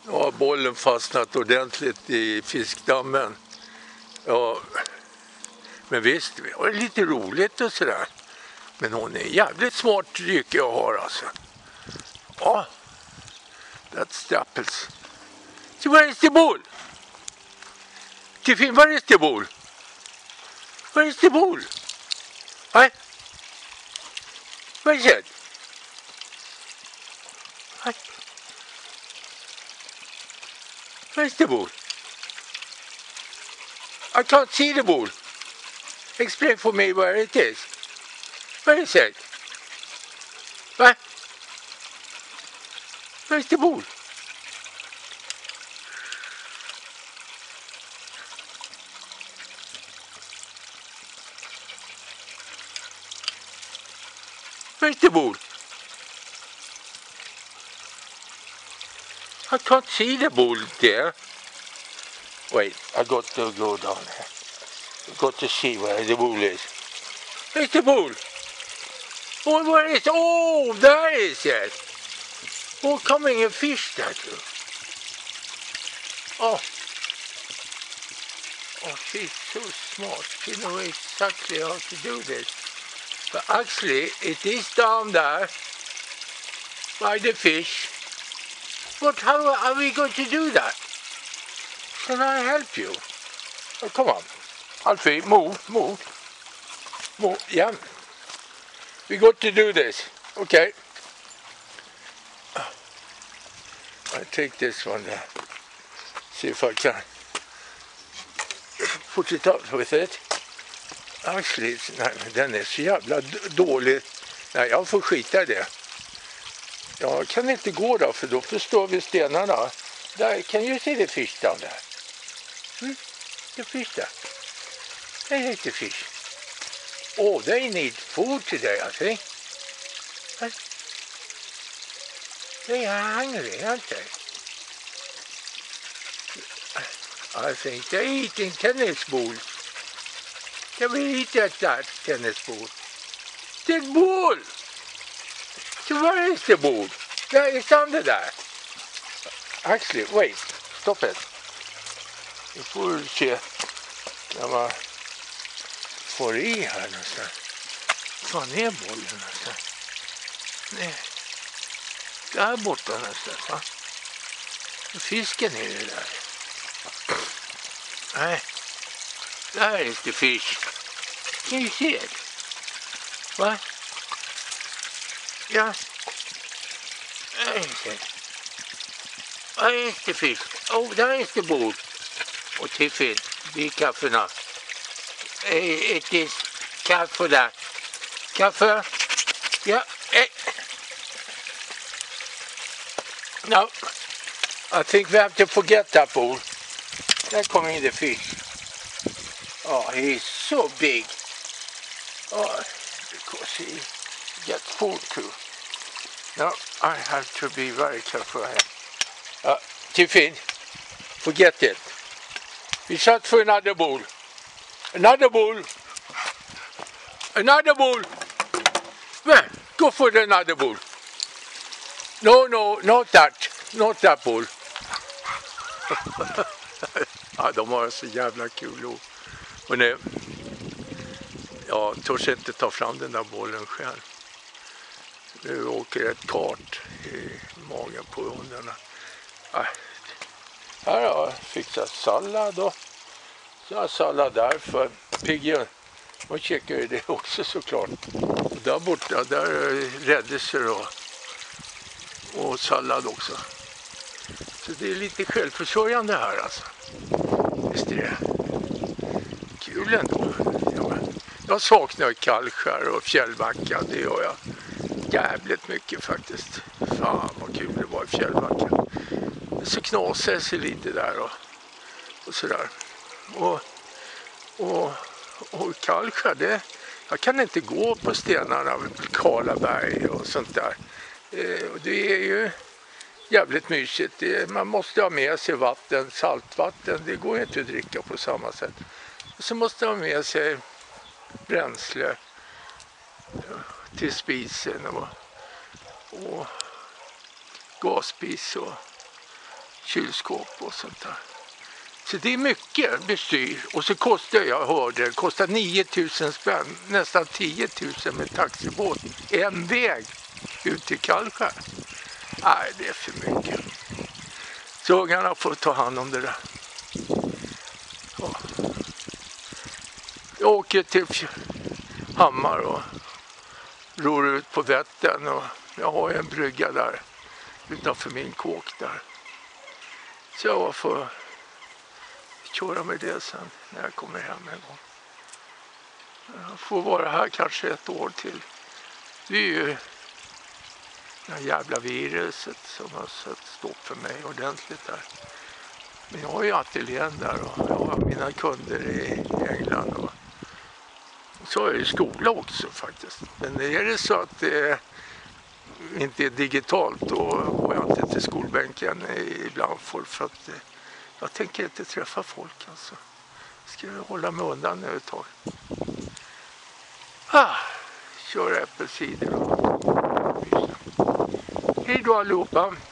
Ja, bollen fastnat ordentligt i fiskdammen. Ja, men visst, det var lite roligt och sådär. Men hon är jävligt smart ryck jag har alltså. Ja, that's the apples. So where is the ball? Tiffin, where is the ball? Where is the ball? Hi? Where is it? Hi? Where is the ball? I can't see the ball. Explain for me where it is. Where is it? What? Where's the ball? Where's the ball? I can't see the ball there. Wait, I got to go down here. I got to see where the ball is. Where's the ball? Oh, where is it? Oh, there is it. Oh, coming a fish there too. Oh. Oh, she's so smart. She knows exactly how to do this. But actually, it is down there by the fish. But how are we going to do that? Can I help you? Oh, come on. Alfie, move. Yeah. We got to do this. Okay. I take this one there. See if I can put it up with it. Actually, nej, den är så jävla dålig. Nej, jag får skita i det. Jag kan inte gå då, för då förstår vi stenarna. Där, can you see the fish down there? The fish there. There is the fish. Oh, they need food today, I think. They are hungry, aren't they? I think they're eating tennis balls. Can we eat that tennis ball? The ball! So where is the ball? There, it's under there. Actually, wait. Stop it. Vi får se när man får i här någonstans. Fan är bollen någonstans? Nej. Där borta någonstans, va? Fisken är det där. Nej. There is the fish. Can you see it? What? Yeah. There is it. Where is the fish? Oh, there is the ball. Oh, Tiffin, be careful now. It is careful there. Careful. Yeah. No. I think we have to forget that ball. There coming the fish. Oh, he's so big. Oh, because he gets food too. No, I have to be very careful here. Tiffin, forget it. We shot for another ball. Another ball. Another ball. Well, go for another ball. No, not that. Not that ball. Ja, de har så jävla kul. Och nu, ja, törs inte ta fram den där bollen själv. Nu åker ett kart i magen på hundarna. Här har jag fixat sallad då. Så har jag sallad där för Piggen. Man checkar ju det också såklart. Och där borta, där är räddelser och sallad också. Så det är lite självförsörjande här alltså. Visst är det. Kul ändå. Jag saknar Kallskär och Fjällbacka, det gör jag. Jävligt mycket faktiskt. Fan vad kul det var i Fjällbacka. Så knasar det sig lite där och sådär. Och Kallskär, det, jag kan inte gå på stenarna, Karlaberg och sånt där. Det är ju jävligt mysigt. Man måste ha med sig vatten, saltvatten. Det går inte att dricka på samma sätt. Och så måste man ha med sig bränsle till spisen och gasspis och kylskåp och sånt där. Så det är mycket bestyr. Och så kostar, jag hörde, det kostar 9 000 spänn, nästan 10 000 med taxibåt. En väg ut till Kallskär. Nej, det är för mycket. Så ungarna får ta hand om det där. Ja. Jag åker till Hammar och ror ut på Vättern och jag har en brygga där utanför min kåk där. Så jag får köra med det sen när jag kommer hem en gång. Jag får vara här kanske ett år till. Det är ju det här jävla viruset som har satt stopp för mig ordentligt där. Men jag har ju ateljén där och jag har mina kunder i England och så är det skola också faktiskt. Men är det så att det inte är digitalt då går jag inte till skolbänken ibland för att jag tänker inte träffa folk alltså. Ska jag hålla mig undan nu ett tag. Kör äppelcider. Hej då allihopa.